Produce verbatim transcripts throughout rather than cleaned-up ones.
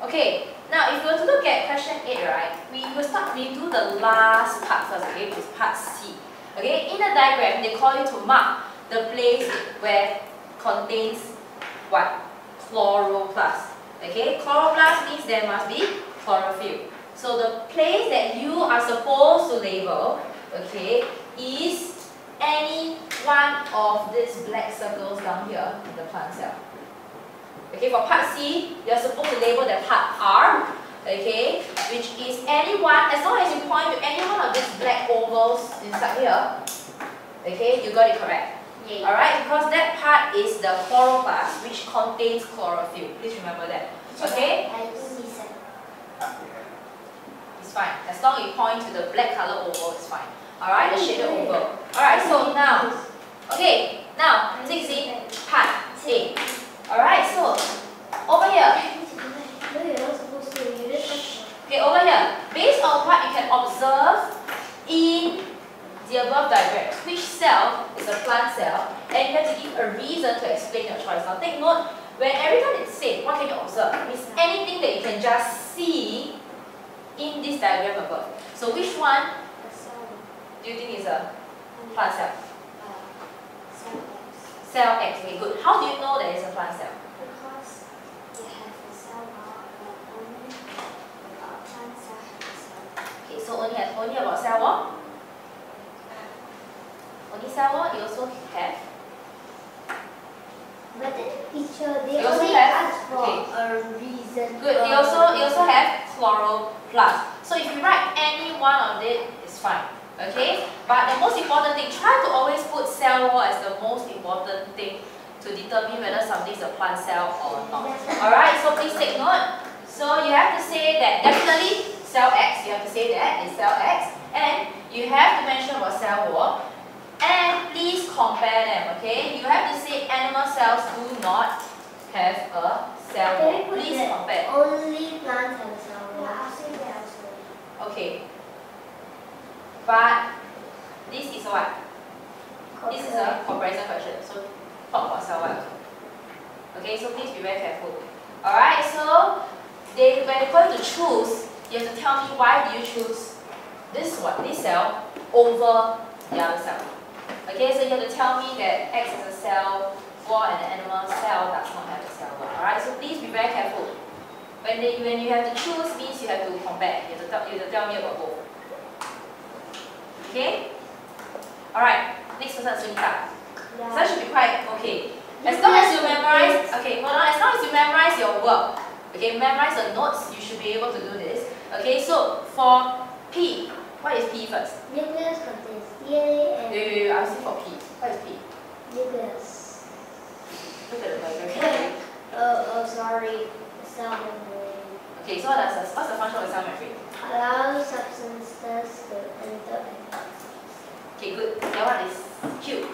Okay, now if you were to look at question eight, right, we will start, we do the last part first, okay, which is part C. Okay, in the diagram, they call you to mark the place where contains what? Chloroplast. Okay, chloroplast means there must be chlorophyll. So the place that you are supposed to label, okay, is any one of these black circles down here in the plant cell. Okay, for part C, you're supposed to label the part R, okay, which is any one, as long as you point to any one of these black ovals inside here, okay, you got it correct. Yeah. Alright, because that part is the chloroplast, which contains chlorophyll. Please remember that. Okay? It's fine. As long as you point to the black color oval, it's fine. Alright, the shaded oval. Alright, so now, okay, now, take see part A. Alright, so over here. Okay, over here. Based on what you can observe in the above diagram, which cell is a plant cell, and you have to give a reason to explain your choice. Now take note, when every time it's said, what can you observe? It's anything that you can just see in this diagram above. So which one do you think is a plant cell? Cell X. Okay, good. How do you know that it's a plant cell? Because you have a cell wall, but only a plant cell has a cell wall. Okay, so only has only about cell wall. Only cell wall. You also have. But the teacher, they You also only have- ask for okay. a reason. Good. You also you also have chloroplast. So if you write any one of it, it's fine. Okay. But the most important thing, try to always put cell wall as the most important thing to determine whether something is a plant cell or not. Alright. So please take note. So you have to say that definitely cell X. You have to say that is cell X, and you have to mention about cell wall. And please compare them, okay? You have to say animal cells do not have a cell wall. Please compare. Only plants have a cell wall. Yeah, I'll say that also. Okay. But this is what? This is a comparison question. So talk about cell wall. Okay, so please be very careful. Alright, so they when they call you to choose, you have to tell me why do you choose this one, this cell over the other cell. Okay, so you have to tell me that X is a cell wall and the animal cell does not have a cell wall. Alright, so please be very careful. When they, when you have to choose means you have to compare. You have to tell, you have to tell me about both. Okay? Alright, next person is Sunita. So that should be quite okay. As long as you memorize, okay, hold on, as long as you memorize your work, okay, memorize the notes, you should be able to do this. Okay, so for P, what is P first? Nucleus contains D N A and... Wait, wait, wait, I was asking for P. What is P? Nucleus. Look at the diagram. Oh, oh, sorry. Cell membrane. Okay, so what does this, what's the function of the cell membrane? Allows substances to enter and Okay, good. That one is Q.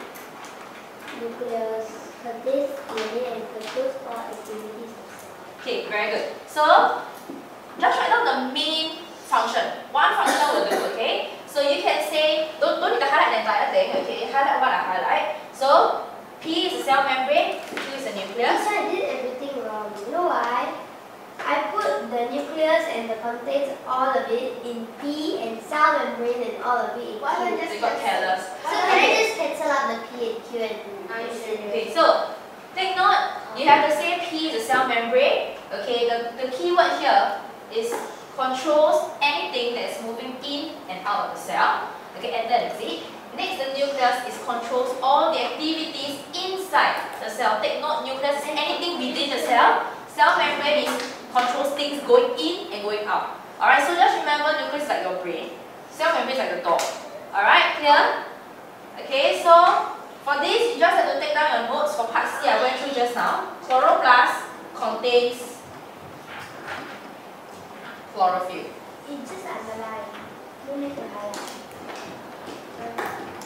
nucleus contains D N A and controls all activities of cell. Okay, very good. So, just write down the main function. One function will do, okay? So you can say, don't, don't need to highlight the entire thing, okay? Highlight what I highlight. So, P is a cell membrane, Q is a nucleus. Yes, I did everything wrong. You know why? I put the nucleus and the contents, all of it, in P and cell membrane and all of it in Q. Why don't you got careless? So can I just cancel out the P and Q and Okay, so take note, you have to say P is a cell membrane. Okay, the, the key word here is controls anything that is moving in and out of the cell. Okay, and that is it. Next, the nucleus is controls all the activities inside the cell. Take note, nucleus is anything within the cell. Cell membrane is controls things going in and going out. Alright, so just remember nucleus is like your brain. Cell membrane is like the door. Alright, clear? Okay, so for this, you just have to take down your notes for part C I went through just now. Chloroplast contains chlorophyll. It just underline. No need to highlight.